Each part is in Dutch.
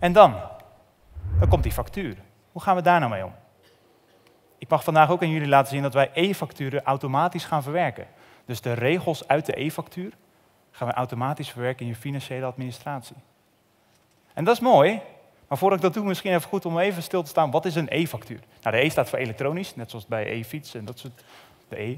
En dan komt die factuur. Hoe gaan we daar nou mee om? Ik mag vandaag ook aan jullie laten zien dat wij e-facturen automatisch gaan verwerken. Dus de regels uit de e-factuur gaan we automatisch verwerken in je financiële administratie. En dat is mooi, maar voordat ik dat doe, misschien even goed om even stil te staan. Wat is een e-factuur? Nou, de E staat voor elektronisch, net zoals bij e-fiets en dat soort de E.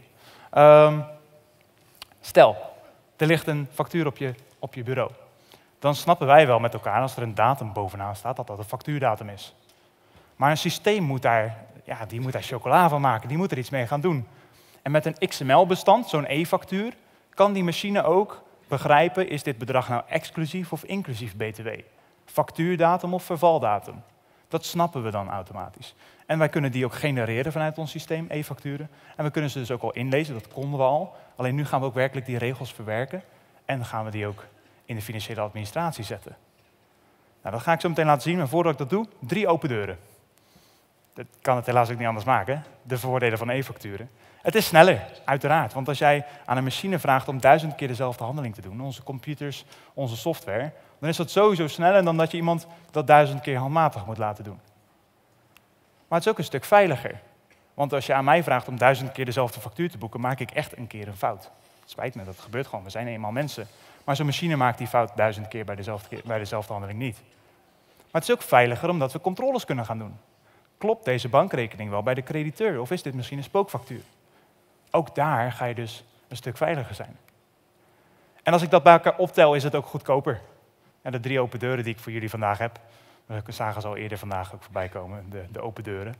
Stel, er ligt een factuur op je bureau. Dan snappen wij wel met elkaar, als er een datum bovenaan staat, dat dat een factuurdatum is. Maar een systeem moet daar chocola van maken, die moet er iets mee gaan doen. En met een XML-bestand, zo'n e-factuur, kan die machine ook begrijpen, is dit bedrag nou exclusief of inclusief BTW? Factuurdatum of vervaldatum? Dat snappen we dan automatisch. En wij kunnen die ook genereren vanuit ons systeem, e-facturen. En we kunnen ze dus ook al inlezen, dat konden we al. Alleen nu gaan we ook werkelijk die regels verwerken en dan gaan we die ook in de financiële administratie zetten. Nou, dat ga ik zo meteen laten zien, maar voordat ik dat doe, 3 open deuren. Dat kan het helaas ook niet anders maken, de voordelen van e-facturen. Het is sneller, uiteraard. Want als jij aan een machine vraagt om 1000 keer dezelfde handeling te doen, onze computers, onze software, dan is dat sowieso sneller dan dat je iemand dat 1000 keer handmatig moet laten doen. Maar het is ook een stuk veiliger. Want als je aan mij vraagt om 1000 keer dezelfde factuur te boeken, maak ik echt een keer een fout. Het spijt me, dat gebeurt gewoon. We zijn eenmaal mensen. Maar zo'n machine maakt die fout 1000 keer bij dezelfde handeling niet. Maar het is ook veiliger omdat we controles kunnen gaan doen. Klopt deze bankrekening wel bij de crediteur? Of is dit misschien een spookfactuur? Ook daar ga je dus een stuk veiliger zijn. En als ik dat bij elkaar optel, is het ook goedkoper. En de 3 open deuren die ik voor jullie vandaag heb, we zagen ze al eerder vandaag ook voorbij komen, de open deuren.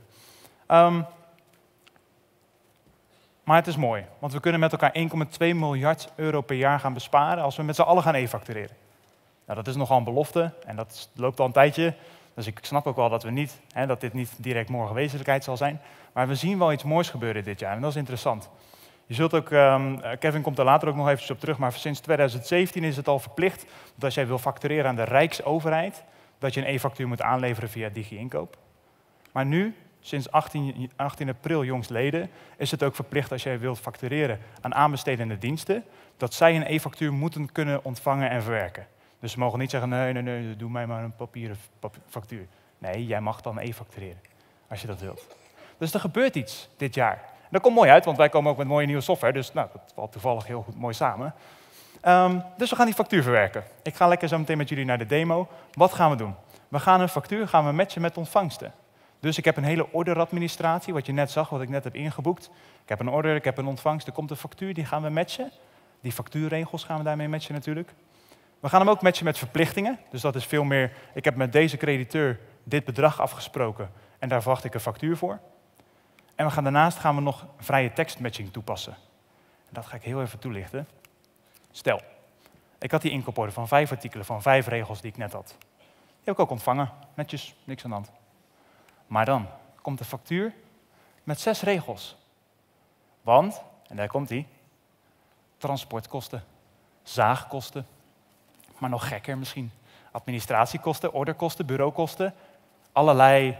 Maar het is mooi, want we kunnen met elkaar 1,2 miljard euro per jaar gaan besparen als we met z'n allen gaan e-factureren. Nou, dat is nogal een belofte en dat loopt al een tijdje. Dus ik snap ook wel dat dit niet direct morgen wezenlijkheid zal zijn. Maar we zien wel iets moois gebeuren dit jaar en dat is interessant. Je zult ook, Kevin komt er later ook nog even op terug, maar sinds 2017 is het al verplicht dat als jij wil factureren aan de Rijksoverheid, dat je een e-factuur moet aanleveren via Digi-inkoop. Maar nu, sinds 18 april jongstleden, is het ook verplicht als jij wilt factureren aan aanbestedende diensten, dat zij een e-factuur moeten kunnen ontvangen en verwerken. Dus ze mogen niet zeggen, nee, doe mij maar een papieren factuur. Nee, jij mag dan e-factureren, als je dat wilt. Dus er gebeurt iets dit jaar. En dat komt mooi uit, want wij komen ook met mooie nieuwe software, dus dat valt toevallig heel goed mooi samen. Dus we gaan die factuur verwerken. Ik ga lekker zo meteen met jullie naar de demo. Wat gaan we doen? We gaan een factuur matchen met ontvangsten. Dus ik heb een hele orderadministratie, wat je net zag, wat ik net heb ingeboekt. Ik heb een order, ik heb een ontvangst, er komt een factuur, die gaan we matchen. Die factuurregels gaan we daarmee matchen natuurlijk. We gaan hem ook matchen met verplichtingen. Dus dat is veel meer, ik heb met deze crediteur dit bedrag afgesproken en daar verwacht ik een factuur voor. En daarnaast gaan we nog vrije tekstmatching toepassen. En dat ga ik heel even toelichten. Stel, ik had die inkooporder van 5 artikelen, van 5 regels die ik net had. Die heb ik ook ontvangen, netjes, niks aan de hand. Maar dan komt de factuur met 6 regels. Want, en daar komt die, transportkosten, zaagkosten, maar nog gekker misschien, administratiekosten, orderkosten, bureaukosten, allerlei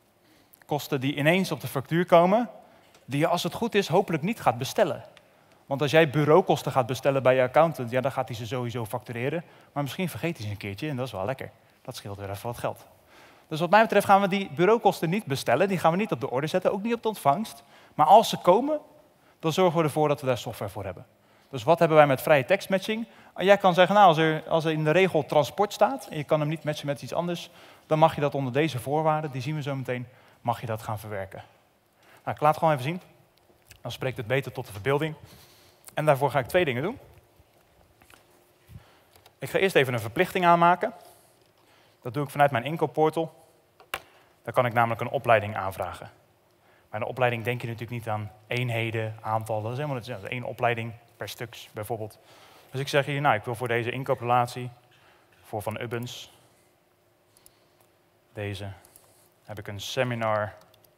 kosten die ineens op de factuur komen, die je als het goed is hopelijk niet gaat bestellen. Want als jij bureaukosten gaat bestellen bij je accountant, ja, dan gaat hij ze sowieso factureren, maar misschien vergeet hij ze een keertje en dat is wel lekker. Dat scheelt weer even wat geld. Dus wat mij betreft gaan we die bureaukosten niet bestellen, die gaan we niet op de orde zetten, ook niet op de ontvangst. Maar als ze komen, dan zorgen we ervoor dat we daar software voor hebben. Dus wat hebben wij met vrije tekstmatching? Jij kan zeggen, nou, als er in de regel transport staat en je kan hem niet matchen met iets anders, dan mag je dat onder deze voorwaarden, die zien we zo meteen, mag je dat gaan verwerken. Nou, ik laat het gewoon even zien. Dan spreekt het beter tot de verbeelding. En daarvoor ga ik 2 dingen doen. Ik ga eerst even een verplichting aanmaken. Dat doe ik vanuit mijn inkoopportal. Daar kan ik namelijk een opleiding aanvragen. Bij een opleiding denk je natuurlijk niet aan eenheden, aantallen. Dat is helemaal niet 1 opleiding per stuk bijvoorbeeld. Dus ik zeg hier, nou, ik wil voor deze inkooprelatie, voor Van Ubbens, deze, heb ik een seminar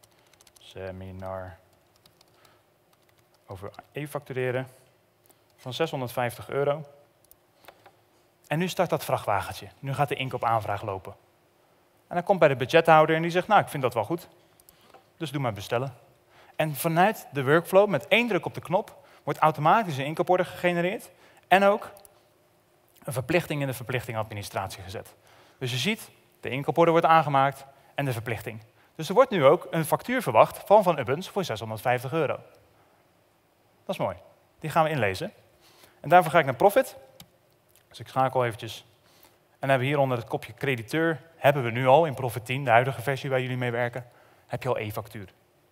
over e-factureren van €650. En nu start dat vrachtwagentje. Nu gaat de inkoopaanvraag lopen. En dan komt bij de budgethouder en die zegt, nou, ik vind dat wel goed. Dus doe maar bestellen. En vanuit de workflow, met 1 druk op de knop, wordt automatisch een inkooporder gegenereerd en ook een verplichting in de verplichtingadministratie gezet. Dus je ziet, de inkooporder wordt aangemaakt en de verplichting. Dus er wordt nu ook een factuur verwacht van Ubbens voor €650. Dat is mooi. Die gaan we inlezen. En daarvoor ga ik naar Profit. Dus ik schakel eventjes. En hebben hier onder het kopje crediteur, hebben we nu al in Profit 10, de huidige versie waar jullie mee werken, heb je al e-factuur.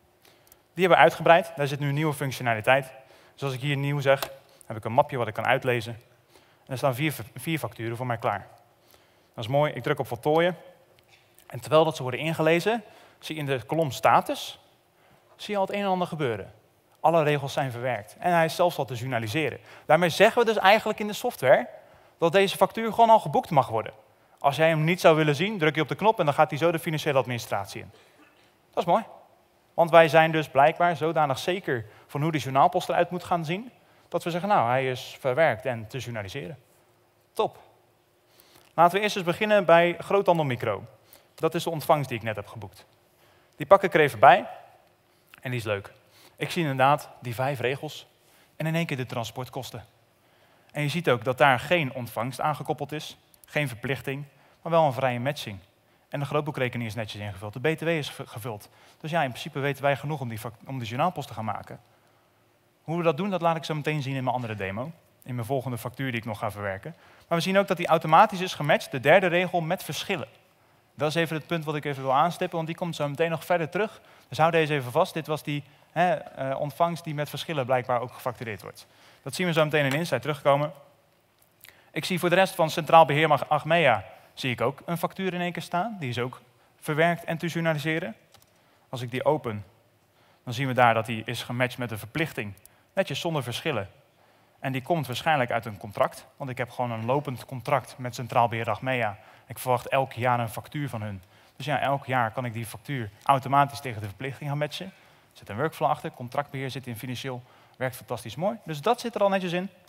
Die hebben we uitgebreid. Daar zit nu een nieuwe functionaliteit. Dus als ik hier nieuw zeg, heb ik een mapje wat ik kan uitlezen. En er staan 4 facturen voor mij klaar. Dat is mooi. Ik druk op voltooien. En terwijl dat ze worden ingelezen, zie je in de kolom status, zie je al het een en ander gebeuren. Alle regels zijn verwerkt. En hij is zelfs al te journaliseren. Daarmee zeggen we dus eigenlijk in de software dat deze factuur gewoon al geboekt mag worden. Als jij hem niet zou willen zien, druk je op de knop en dan gaat hij zo de financiële administratie in. Dat is mooi. Want wij zijn dus blijkbaar zodanig zeker van hoe die journaalpost eruit moet gaan zien, dat we zeggen, nou, hij is verwerkt en te journaliseren. Top. Laten we eerst eens beginnen bij Groothandel Micro. Dat is de ontvangst die ik net heb geboekt. Die pak ik er even bij en die is leuk. Ik zie inderdaad die 5 regels en in één keer de transportkosten. En je ziet ook dat daar geen ontvangst aangekoppeld is, geen verplichting, maar wel een vrije matching. En de grootboekrekening is netjes ingevuld, de BTW is gevuld. Dus ja, in principe weten wij genoeg om de journaalpost te gaan maken. Hoe we dat doen, dat laat ik zo meteen zien in mijn andere demo. In mijn volgende factuur die ik nog ga verwerken. Maar we zien ook dat die automatisch is gematcht, de derde regel, met verschillen. Dat is even het punt wat ik even wil aanstippen, want die komt zo meteen nog verder terug. Dus hou deze even vast. Dit was die ontvangst die met verschillen blijkbaar ook gefactureerd wordt. Dat zien we zo meteen in Insight terugkomen. Ik zie voor de rest van Centraal Beheer Achmea zie ik ook een factuur in één keer staan. Die is ook verwerkt en te journaliseren. Als ik die open, dan zien we daar dat die is gematcht met een verplichting. Netjes zonder verschillen. En die komt waarschijnlijk uit een contract. Want ik heb gewoon een lopend contract met Centraal Beheer Achmea. Ik verwacht elk jaar een factuur van hun. Dus ja, elk jaar kan ik die factuur automatisch tegen de verplichting gaan matchen. Er zit een workflow achter, contractbeheer zit in financieel. Werkt fantastisch mooi. Dus dat zit er al netjes in.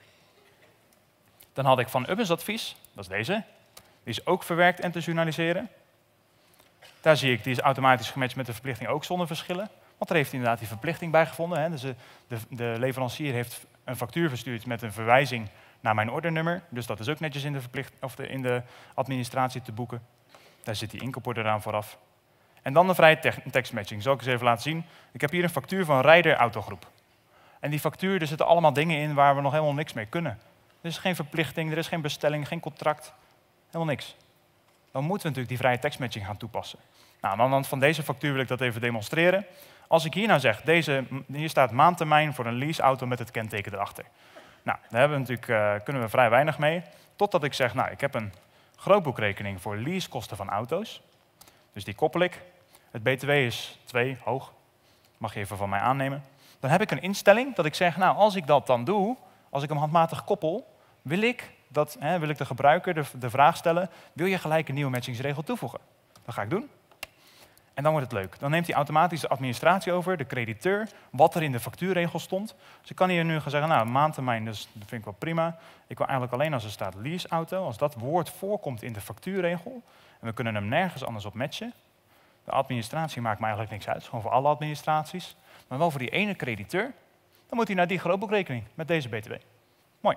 Dan had ik van Ubbens advies, dat is deze. Die is ook verwerkt en te journaliseren. Daar zie ik, die is automatisch gematcht met de verplichting ook zonder verschillen. Want er heeft hij inderdaad die verplichting bij gevonden. Hè. Dus de leverancier heeft een factuur verstuurd met een verwijzing naar mijn ordernummer. Dus dat is ook netjes in de administratie te boeken. Daar zit die inkooporder aan vooraf. En dan de vrije tekstmatching. Zal ik eens even laten zien. Ik heb hier een factuur van Rijder Autogroep. En die factuur, er zitten allemaal dingen in waar we nog helemaal niks mee kunnen. Er is geen verplichting, er is geen bestelling, geen contract. Helemaal niks. Dan moeten we natuurlijk die vrije tekstmatching gaan toepassen. Nou, aan de hand van deze factuur wil ik dat even demonstreren. Als ik hier nou zeg, hier staat maandtermijn voor een leaseauto met het kenteken erachter. Nou, daar hebben we natuurlijk, kunnen we vrij weinig mee. Totdat ik zeg, nou, ik heb een grootboekrekening voor leasekosten van auto's. Dus die koppel ik. Het BTW is 2, hoog. Mag je even van mij aannemen. Dan heb ik een instelling dat ik zeg, nou, als ik dat dan doe, als ik hem handmatig koppel, wil ik de gebruiker de vraag stellen, wil je gelijk een nieuwe matchingsregel toevoegen? Dat ga ik doen. En dan wordt het leuk. Dan neemt hij automatisch de administratie over, de crediteur, wat er in de factuurregel stond. Dus ik kan hier nu gaan zeggen, nou, maandtermijn, dus dat vind ik wel prima. Ik wil eigenlijk alleen als er staat leaseauto, als dat woord voorkomt in de factuurregel, en we kunnen hem nergens anders op matchen. De administratie maakt me eigenlijk niks uit, gewoon voor alle administraties. Maar wel voor die ene crediteur, dan moet hij naar die grootboekrekening met deze BTW. Mooi.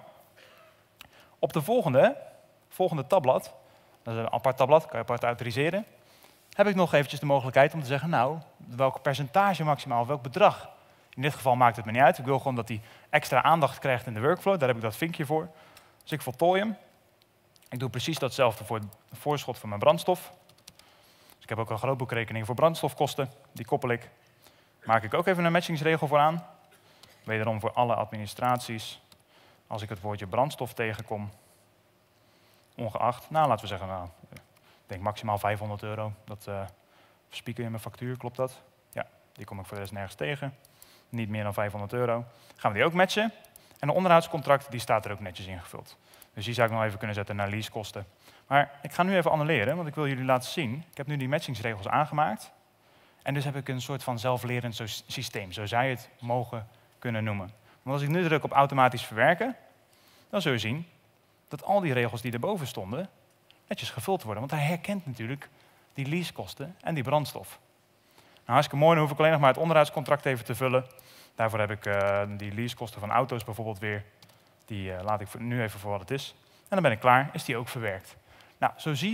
Op de volgende tabblad, dat is een apart tabblad, kan je apart autoriseren, heb ik nog eventjes de mogelijkheid om te zeggen, nou, welk percentage maximaal, welk bedrag. In dit geval maakt het me niet uit. Ik wil gewoon dat hij extra aandacht krijgt in de workflow. Daar heb ik dat vinkje voor. Dus ik voltooi hem. Ik doe precies datzelfde voor het voorschot van mijn brandstof. Dus ik heb ook een grootboekrekening voor brandstofkosten. Die koppel ik. Maak ik ook even een matchingsregel voor aan. Wederom voor alle administraties. Als ik het woordje brandstof tegenkom, ongeacht, nou laten we zeggen, nou, ik denk maximaal €500. Dat verspieken in mijn factuur, klopt dat? Ja, die kom ik voor de rest nergens tegen. Niet meer dan €500. Gaan we die ook matchen. En de onderhoudscontract die staat er ook netjes ingevuld. Dus die zou ik nog even kunnen zetten naar leasekosten. Maar ik ga nu even annuleren, want ik wil jullie laten zien. Ik heb nu die matchingsregels aangemaakt. En dus heb ik een soort van zelflerend systeem. Zo zou je het mogen kunnen noemen. Want als ik nu druk op automatisch verwerken, dan zul je zien dat al die regels die erboven stonden netjes gevuld worden. Want hij herkent natuurlijk die leasekosten en die brandstof. Nou, hartstikke mooi, dan hoef ik alleen nog maar het onderhoudscontract even te vullen. Daarvoor heb ik die leasekosten van auto's bijvoorbeeld weer. Die laat ik nu even voor wat het is. En dan ben ik klaar, is die ook verwerkt. Nou, zo zie je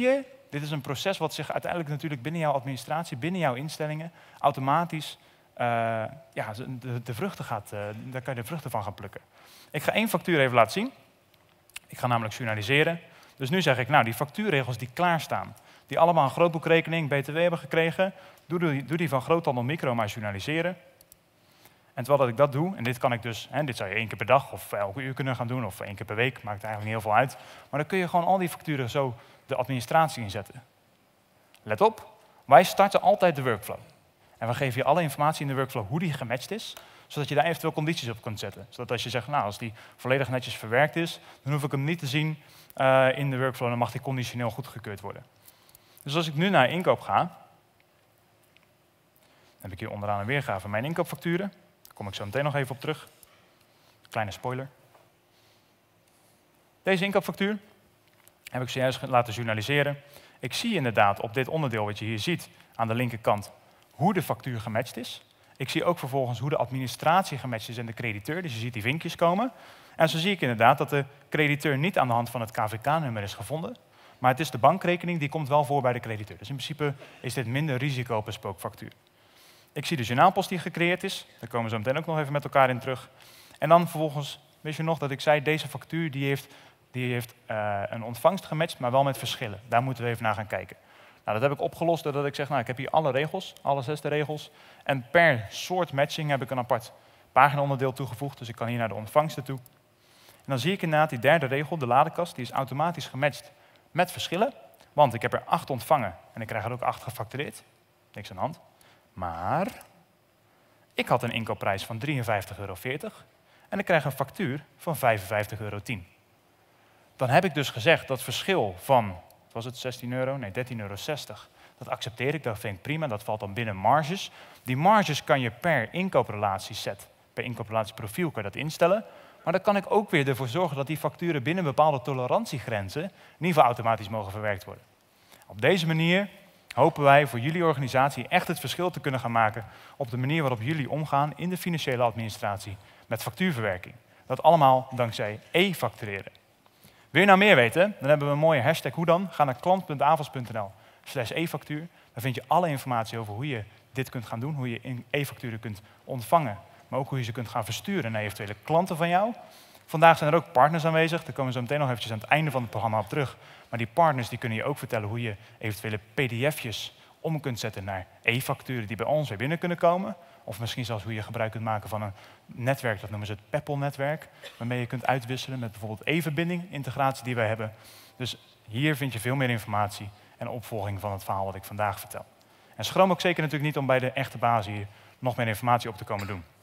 Dit is een proces wat zich uiteindelijk natuurlijk binnen jouw administratie, binnen jouw instellingen, automatisch de vruchten daar kan je de vruchten van gaan plukken. Ik ga 1 factuur even laten zien. Ik ga namelijk journaliseren. Dus nu zeg ik, nou die factuurregels die klaarstaan, die allemaal een grootboekrekening, BTW hebben gekregen, doe die van groothandel micro maar journaliseren. En terwijl dat ik dat doe, en dit kan ik dus, dit zou je 1 keer per dag of elke uur kunnen gaan doen, of 1 keer per week, maakt eigenlijk niet heel veel uit. Maar dan kun je gewoon al die facturen zo de administratie inzetten. Let op, wij starten altijd de workflow. En we geven je alle informatie in de workflow hoe die gematcht is, zodat je daar eventueel condities op kunt zetten. Zodat als je zegt, nou als die volledig netjes verwerkt is, dan hoef ik hem niet te zien in de workflow, dan mag die conditioneel goedgekeurd worden. Dus als ik nu naar inkoop ga, dan heb ik hier onderaan een weergave van mijn inkoopfacturen. Daar kom ik zo meteen nog even op terug. Kleine spoiler. Deze inkoopfactuur heb ik zojuist laten journaliseren. Ik zie inderdaad op dit onderdeel wat je hier ziet aan de linkerkant hoe de factuur gematcht is. Ik zie ook vervolgens hoe de administratie gematcht is en de crediteur. Dus je ziet die vinkjes komen. En zo zie ik inderdaad dat de crediteur niet aan de hand van het KVK-nummer is gevonden. Maar het is de bankrekening, die komt wel voor bij de crediteur. Dus in principe is dit minder risico op een spookfactuur. Ik zie de journaalpost die gecreëerd is. Daar komen we zo meteen ook nog even met elkaar in terug. En dan vervolgens, weet je nog dat ik zei, deze factuur die heeft een ontvangst gematcht, maar wel met verschillen. Daar moeten we even naar gaan kijken. Nou, dat heb ik opgelost doordat ik zeg, nou, ik heb hier alle regels, alle 6 regels. En per soort matching heb ik een apart paginaonderdeel toegevoegd. Dus ik kan hier naar de ontvangsten toe. En dan zie ik inderdaad die 3e regel, de ladekast, die is automatisch gematcht met verschillen. Want ik heb er 8 ontvangen en ik krijg er ook 8 gefactureerd. Niks aan de hand. Maar ik had een inkoopprijs van €53,40 en ik krijg een factuur van €55,10. Dan heb ik dus gezegd dat verschil van, was het 16 euro? Nee, €13,60. Dat accepteer ik, dat vind ik prima, dat valt dan binnen marges. Die marges kan je per inkooprelatie per inkooprelatieprofiel kan je dat instellen. Maar dan kan ik ook weer ervoor zorgen dat die facturen binnen bepaalde tolerantiegrenzen in ieder geval automatisch mogen verwerkt worden. Op deze manier hopen wij voor jullie organisatie echt het verschil te kunnen gaan maken op de manier waarop jullie omgaan in de financiële administratie met factuurverwerking. Dat allemaal dankzij e-factureren. Wil je nou meer weten? Dan hebben we een mooie hashtag. Hoe dan? Ga naar klant.avos.nl/e-factuur. Daar vind je alle informatie over hoe je dit kunt gaan doen, hoe je e-facturen kunt ontvangen, maar ook hoe je ze kunt gaan versturen naar eventuele klanten van jou. Vandaag zijn er ook partners aanwezig. Daar komen we zo meteen nog eventjes aan het einde van het programma op terug. Maar die partners die kunnen je ook vertellen hoe je eventuele pdf'jes om kunt zetten naar e-facturen die bij ons weer binnen kunnen komen. Of misschien zelfs hoe je gebruik kunt maken van een netwerk, dat noemen ze het Peppel-netwerk, waarmee je kunt uitwisselen met bijvoorbeeld e-verbinding, integratie die wij hebben. Dus hier vind je veel meer informatie en opvolging van het verhaal wat ik vandaag vertel. En schroom ook zeker natuurlijk niet om bij de echte baas hier nog meer informatie op te komen doen.